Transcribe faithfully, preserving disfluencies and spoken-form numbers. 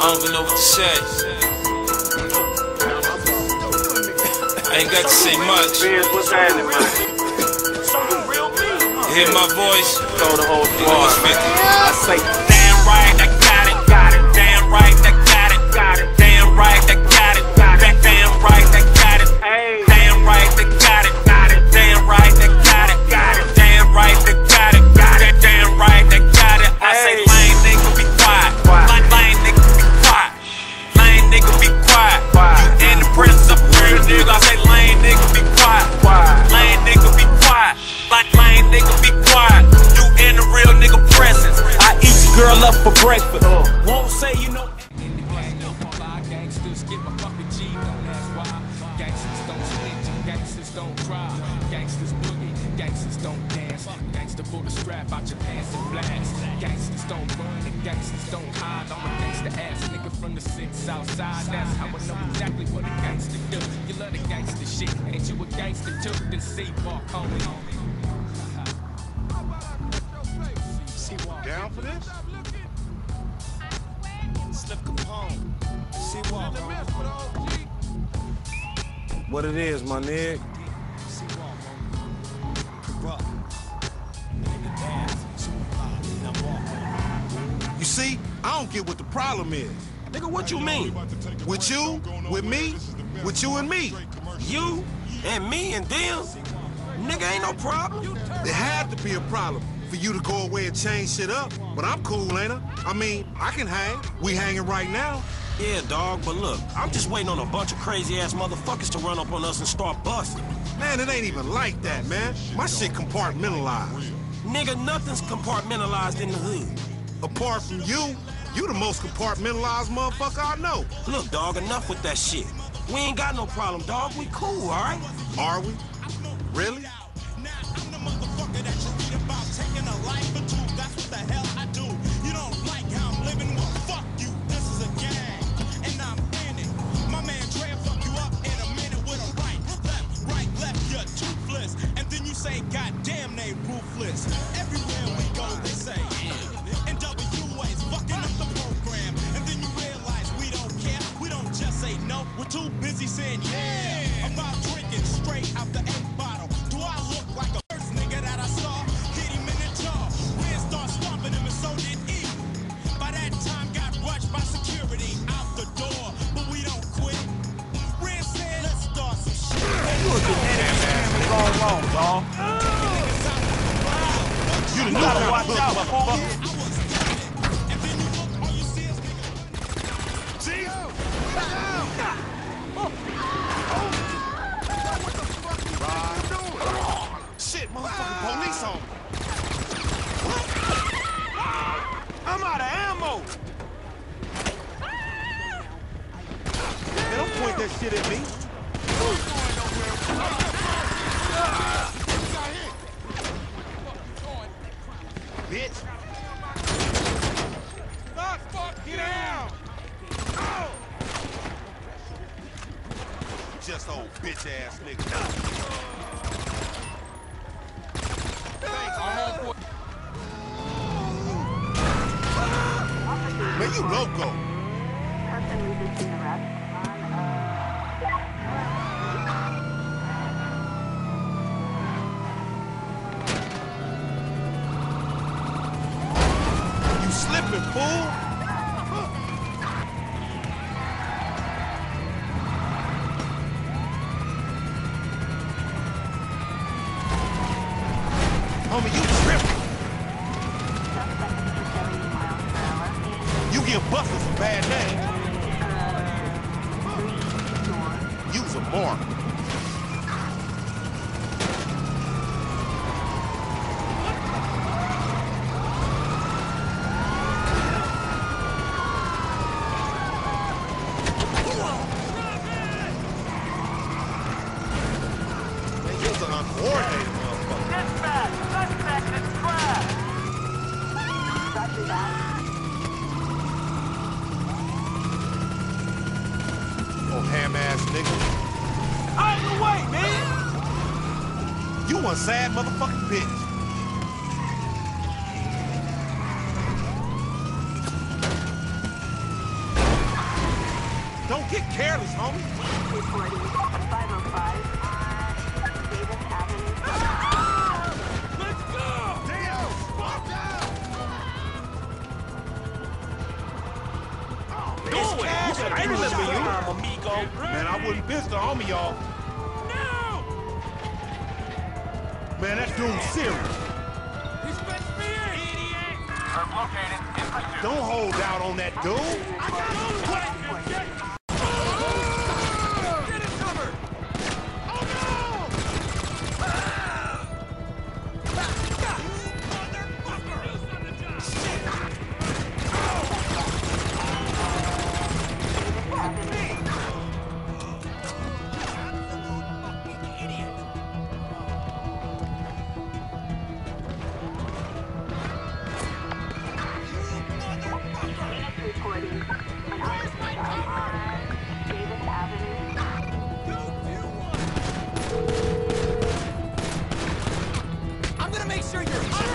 don't even know what to say. I ain't got to say much. What's happening, man? You hear my voice? Throw the whole You know it's fifty. I say, Damn right, I got it, got it. Damn right, I got it, got it. Damn right, I got it, got it. Damn right, I got it. hey, Damn right, I got it, got it. Damn right, I got it, got it. Damn right, I got it, got it. Damn right, I got it. I say, lame nigga, be quiet. Lame, lame nigga, be quiet. Lame nigga, be quiet. You in the presence of a real nigga. I say, lame nigga, be quiet. Lame nigga, be quiet. Like lame nigga, be quiet. You in the real nigga presence. I eat your girl up for breakfast. Won't say you know. Gangsters get my fucking G, don't ask why. Gangsters don't snitch, gangsters don't cry. Gangsters boogie, gangsters don't dance. Gangster pull the strap out your pants and blast. Gangsters don't run and gangsters don't hide. I'm a gangster ass nigga from the six south side. That's how I know exactly what a gangster do. You love the gangster shit, ain't you a gangster too? Then see walk homie. down for this? Slip Capone. See walk homie. What it is, my nigga? See walk homie. Corrupt. Nigga dance. Now walk homie. You see, I don't get what the problem is. Nigga, what you mean? With you, with me, with you and me. You and me and them? Nigga, ain't no problem. There had to be a problem for you to go away and change shit up. But I'm cool, ain't I? I mean, I can hang. We hanging right now. Yeah, dog, but look, I'm just waiting on a bunch of crazy-ass motherfuckers to run up on us and start busting. Man, it ain't even like that, man. My shit compartmentalized. Nigga, nothing's compartmentalized in the hood. Apart from you, you the most compartmentalized motherfucker I know. Look, dog, enough with that shit. We ain't got no problem, dog. We cool, all right? Are we? Really? Now I'm the motherfucker that you read about taking a life or two. That's what the hell I do. You don't like how I'm living? Well, fuck you. This is a gang, and I'm in it. My man Dre will fuck you up in a minute with a right, left, right, left. You're toothless, and then you say, God damn, they ruthless. Everywhere we go, they say, and W A's fucking up the program, and then you realize we don't care. We don't just say no. We're too busy saying yeah about drinking straight out the eight bottle. Do I look like a first nigga that I saw? Hit him in the jaw. Ren start stomping him and so did E. By that time got rushed by security out the door. But we don't quit. Ren said, let's start some shit. You a genetic family gone wrong, dog. You the You new gotta kind watch of out, motherfucker. motherfucker. I was dead. And then you look, all you see is nigga. See? Shit, motherfucking police on me. I'm out of ammo. Man, don't point that shit at me. Bitch. Fuck, fuck, get down. Oh. Just old bitch ass nigga. Man, you loco. You slipping, fool. Homie, you tripping. You give busted some bad names. You's a mark. Man, you's an uncoordinated motherfucker. Oh, ham-ass nigga. Out of the way, man. You one sad motherfucking bitch. Don't get careless, homie. Reporting five oh five Davis Avenue. Let's go! Damn! Fuck out! Do it! I remember you, amigo. Man, I wouldn't pistol on me, y'all. No! Man, that dude's serious. He's fetched me in! Idiot! I'm located in pursuit. Don't hold out on that dude. I got no way! Get Get it covered! Oh no! Reporting an officer shot on Davis Avenue. I'm gonna make sure you're